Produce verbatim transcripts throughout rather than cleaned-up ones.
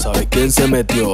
¿Sabes quién se metió?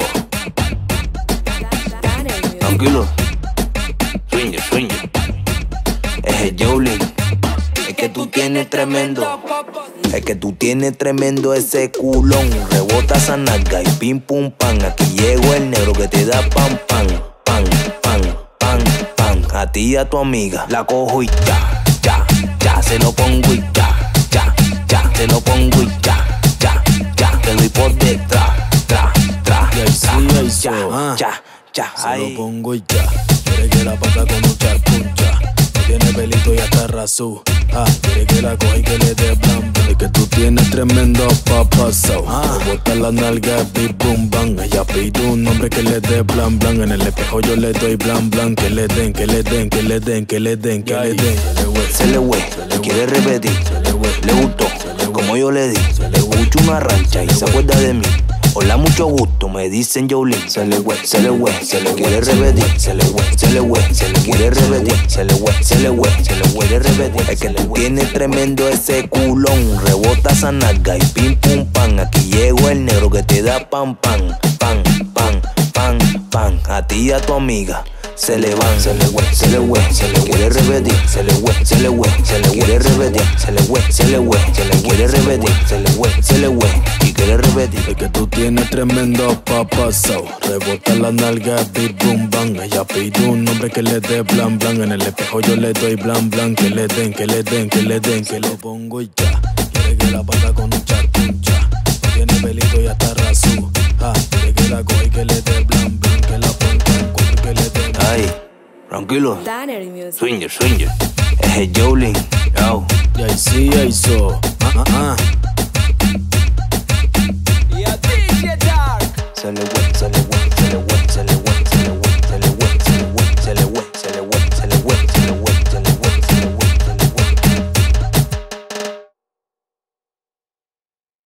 Tranquilo. Sueño, sueño. Es el Jolin. Es que tú tienes tremendo. Es que tú tienes tremendo ese culón. Rebota esa nalga y pim pum pan. Aquí llegó el negro que te da pan pan. Pan, pan, pan, pan. A ti y a tu amiga la cojo y ya, ya, ya. Se lo pongo y ya, ya, ya. Se lo pongo y ya, ya, ya. Te doy por detrás, tra, tra, Y ahí sí, ahí sí. ya, Ah. ya, ya. Se Ahí. lo pongo y ya. Quiere que la pata con mucha puncha. No tiene pelito y hasta razú. Ah, quiere que la coja y que le dé blan blan. Es que tú tienes tremendo papasao. Ah, me bota la nalga, bim bum bang. Ella pide un nombre que le dé blan blan. En el espejo yo le doy blan blan. Que le den, que le den, que le den, que le den, que le den. Se le güey, quiere repetir. Le gustó, como yo le di. Le escucho una rancha y se acuerda de mí. Hola, mucho gusto, me dicen Jolin. Se le güey, se le güey, se le quiere repetir. Se le güey, se le güey, se le quiere repetir. Se le güey, se le güey, se le quiere repetir. Es que tú tienes tremendo ese culón. Rebota esa nalga y pim pum pan. Aquí llegó el negro que te da pan pan. Pan, pan, pan, pan. A ti y a tu amiga se le van, se le güey, se le güey, se le quiere repetir. Se le güey, se le güey, se le quiere repetir. Se le güey, se le güey, se le quiere repetir. Se le güey, se le güey y quiere repetir. Es que tú tienes tremendo papasao. Rebota la nalga, bim bum bang. Ella pide un nombre que le dé blan blan. En el espejo yo le doy blan blan. Que le den, que le den, que le den, que lo pongo y ya. Quiere que la pata con un charcuncha. No tiene pelito y hasta razú. Ah, quiere que la coja y que le dé blan blan. Que la ponga en culo y que le den. Ay, tranquilo. Danner Music. Swinger, swinger. Es el Jolin. Yo. Y ahí sí, ahí so. Ah, ah, ah. Se le güey.